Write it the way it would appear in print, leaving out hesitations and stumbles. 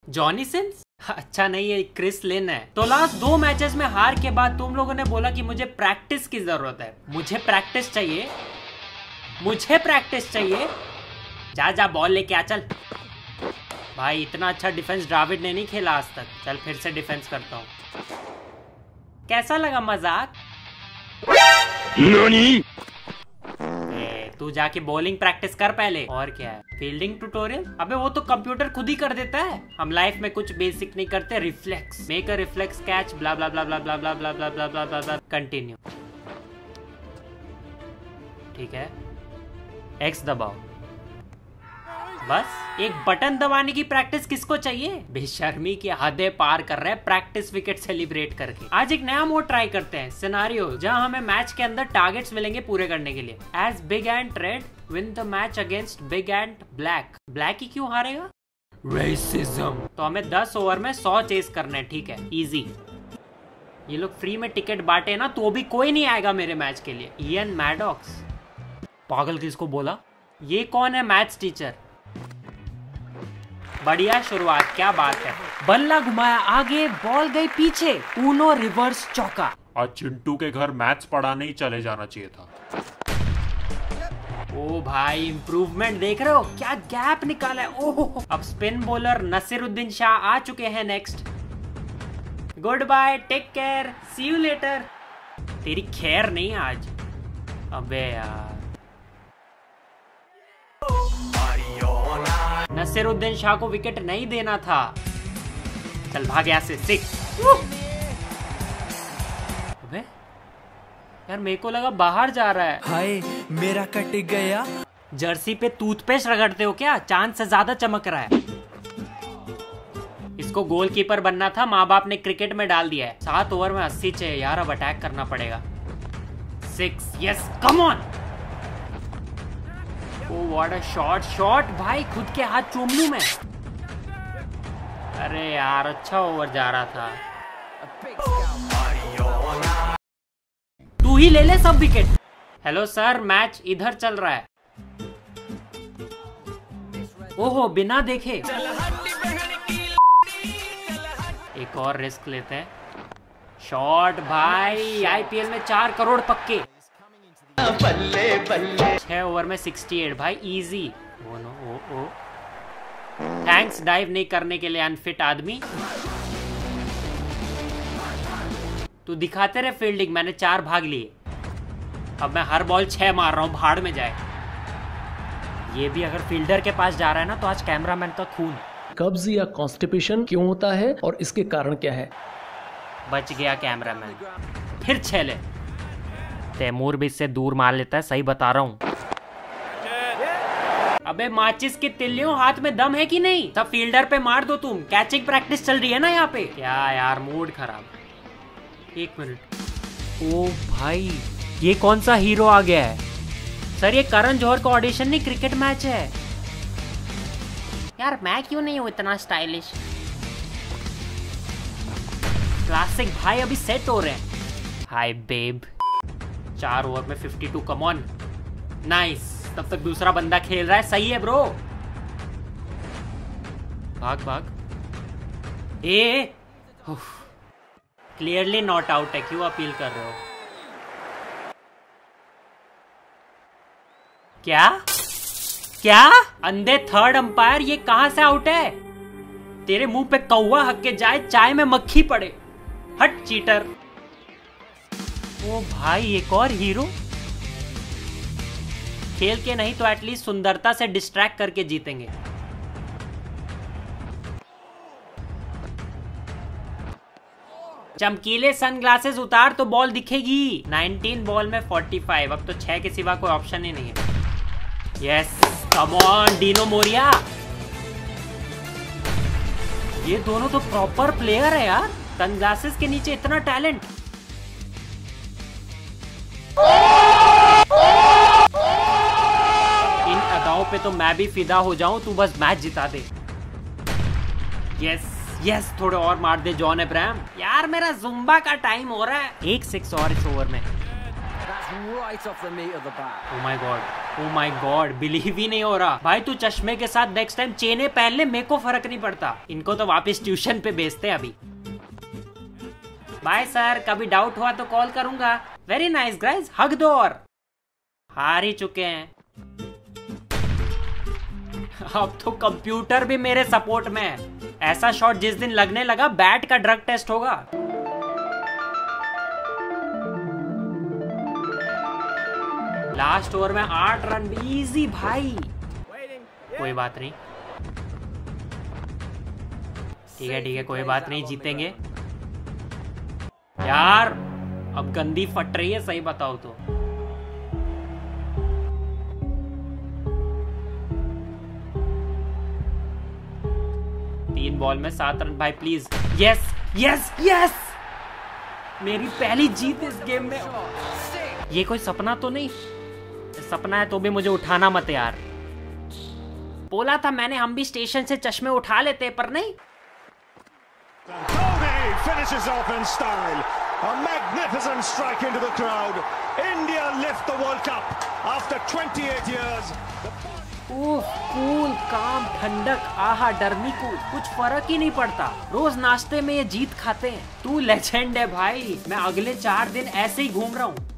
Johnny Sins? अच्छा नहीं है, क्रिस लिन है। तो लास्ट 2 मैचेस में हार के बाद तुम लोगों ने बोला कि मुझे प्रैक्टिस की जरूरत है। मुझे प्रैक्टिस चाहिए, मुझे प्रैक्टिस चाहिए। जा जा बॉल लेके आ, चल। भाई इतना अच्छा डिफेंस ड्राविड ने नहीं खेला आज तक। चल फिर से डिफेंस करता हूँ। कैसा लगा मजाक? तू जाके बॉलिंग प्रैक्टिस कर पहले। और क्या है, फील्डिंग ट्यूटोरियल? अबे वो तो कंप्यूटर खुद ही कर देता है। हम लाइफ में कुछ बेसिक नहीं करते। Reflex, make a reflex catch, blah blah blah blah blah blah blah blah blah blah blah. Continue. ठीक है, एक्स दबाओ। बस एक बटन दबाने की प्रैक्टिस किसको चाहिए? बेशर्मी की हदें पार कर रहे हैं प्रैक्टिस विकेट सेलिब्रेट करके। आज एक नया मोड ट्राई करते हैं, सिनारियो, जहां हमें मैच के अंदर टारगेट्स मिलेंगे पूरे करने के लिए। As big and red win the match against big and black. Black ही क्यों हारेगा? रेसिज्म। तो हमें 10 ओवर में 100 चेस करने हैं। ठीक है, इजी। ये लोग फ्री में टिकट बांटे ना, तो भी कोई नहीं आएगा मेरे मैच के लिए। Ian Maddox. पागल किसको बोला? ये कौन है? Maths teacher. बढ़िया शुरुआत, क्या बात है। बल्ला घुमाया आगे, बॉल गई पीछे। ऊनो रिवर्स चौका। आज चिंटू के घर मैथ्स पढ़ाने ही चले जाना चाहिए था। ओ भाई, इम्प्रूवमेंट देख रहे हो? क्या गैप निकाला है। ओह, अब स्पिन बॉलर नसीरुद्दीन शाह आ चुके हैं next. Goodbye, take care, see you later. तेरी खैर नहीं आज। अबे यार, नसीरुद्दीन शाह को विकेट नहीं देना था। चल भाग यहाँ से, 6। अबे यार, मेरे को लगा बाहर जा रहा है। हाय मेरा कट गया। जर्सी पे टूथपेस्ट रगड़ते हो क्या? चांद से ज्यादा चमक रहा है। इसको गोलकीपर बनना था, माँ बाप ने क्रिकेट में डाल दिया है। 7 ओवर में 80 चाहिए यार, अब अटैक करना पड़ेगा। 6, yes, come on. Oh what a shot. Shot भाई, खुद के हाथ चूम लूं मैं। अरे यार, अच्छा ओवर जा रहा था। तू ही ले ले सब विकेट। हेलो सर, मैच इधर चल रहा है। ओहो, बिना देखे। एक और रिस्क लेते हैं। शॉट भाई, आईपीएल में 4 करोड़ पक्के। बल्ले बल्ले। 6 ओवर में 68 भाई, easy. Oh no, oh oh. Thanks dive नहीं करने के लिए अनफिट आदमी। तू दिखाते रहे फील्डिंग, मैंने 4 भाग लिए। अब मैं हर बॉल 6 मार रहा हूँ, भाड़ में जाए। ये भी अगर फील्डर के पास जा रहा है ना, तो आज कैमरामैन का खून। कब्ज या कॉन्स्टिपेशन क्यों होता है और इसके कारण क्या है? बच गया कैमरामैन। फिर 6 ले। तैमूर भी इससे दूर मार लेता है, सही बता रहा हूँ। अबे माचिस की तिल्लियों, हाथ में दम है कि नहीं? सब फील्डर पे मार दो तुम। कैचिंग प्रैक्टिस चल रही है ना यहाँ पे। क्या यार, मूड खराब। 1 मिनट। ओ भाई, ये कौन सा हीरो आ गया है? सर ये करण जौहर का ऑडिशन नहीं, क्रिकेट मैच है। यार मैं क्यों नहीं हूँ इतना स्टाइलिश? क्लासिक भाई अभी सेट हो रहे हैं। हाय बेब। 4 ओवर में 52, कम ऑन। नाइस, तब तक दूसरा बंदा खेल रहा है। सही है ब्रो। भाग भाग। ए क्लियरली नॉट आउट है, क्यों अपील कर रहे हो? क्या क्या? अंधे थर्ड अंपायर, ये कहां से आउट है? तेरे मुंह पे कौवा हक के जाए, चाय में मक्खी पड़े। हट चीटर। ओ भाई, एक और हीरो। खेल के नहीं तो एटलीस्ट सुंदरता से डिस्ट्रैक्ट करके जीतेंगे। चमकीले सनग्लासेस उतार तो बॉल दिखेगी। 19 बॉल में 45। अब तो 6 के सिवा कोई ऑप्शन ही नहीं है। Yes, come on Dino Morea. ये दोनों तो प्रॉपर प्लेयर है यार। सनग्लासेस के नीचे इतना टैलेंट। इन अदाओं पे तो मैं भी फिदा हो जाऊं, तू बस मैच जिता दे। यस यस, थोड़े और मार दे जॉन अब्राहम। यार मेरा जुम्बा का टाइम हो रहा है। 1 6 और इस ओवर में। Oh my God. Oh my God, believe ही नहीं हो रहा भाई। तू चश्मे के साथ नेक्स्ट टाइम चेने पहन ले, मेरे को फर्क नहीं पड़ता। इनको तो वापस ट्यूशन पे भेजते अभी। बाय सर, कभी डाउट हुआ तो कॉल करूंगा। वेरी नाइस गाइस, हग दो। और हार ही चुके हैं। अब तो कंप्यूटर भी मेरे सपोर्ट में है। ऐसा शॉट जिस दिन लगने लगा बैट का ड्रग टेस्ट होगा। लास्ट ओवर में 8 रन, इजी भाई। कोई बात नहीं, ठीक है कोई बात नहीं, जीतेंगे यार। अब गंदी फट रही है, सही बताओ तो। तीन बॉल में 7 रन भाई, प्लीज। यस यस यस, मेरी पहली जीत इस गेम में। ये कोई सपना तो नहीं? सपना है तो भी मुझे उठाना मत यार। बोला था मैंने, हम भी स्टेशन से चश्मे उठा लेते, पर नहीं। Finishes off in style. A magnificent strike into the crowd. India lift the World Cup after 28 years. Cool, calm, ठंडक, आहा, डरनी कूल, कुछ फर्क ही नहीं पड़ता। रोज नाश्ते में ये जीत खाते हैं। तू लेजेंड है भाई। मैं अगले 4 दिन ऐसे ही घूम रहा हूँ।